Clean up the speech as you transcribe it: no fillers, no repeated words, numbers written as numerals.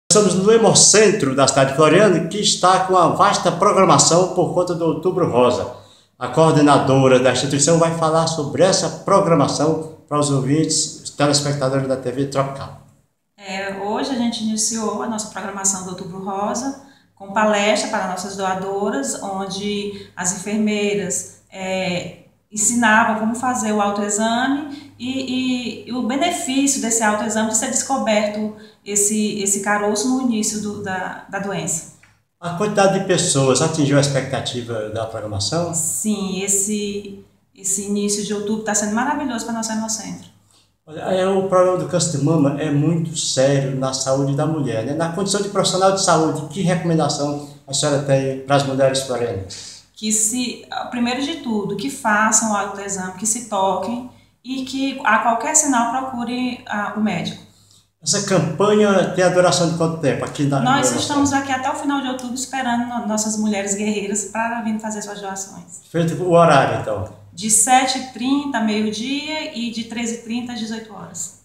Estamos no Hemocentro da cidade de Floriano, que está com uma vasta programação por conta do Outubro Rosa. A coordenadora da instituição vai falar sobre essa programação para os ouvintes, os telespectadores da TV Tropical. Hoje a gente iniciou a nossa programação do Outubro Rosa com palestra para nossas doadoras, onde as enfermeiras ensinavam como fazer o autoexame e o benefício desse autoexame de ser descoberto esse caroço no início da doença. A quantidade de pessoas atingiu a expectativa da programação? Sim, esse início de outubro está sendo maravilhoso para nosso Hemocentro. O problema do câncer de mama é muito sério na saúde da mulher, né? Na condição de profissional de saúde, que recomendação a senhora tem para as mulheres florianas? Primeiro de tudo, que façam o autoexame, que se toquem e que a qualquer sinal procure o médico. Essa campanha tem a duração de quanto tempo aqui na Nós estamos aqui até o final de outubro esperando nossas mulheres guerreiras para vir fazer suas doações. Feito o horário, então? De 7h30 a meio-dia e de 13h30 às 18 horas.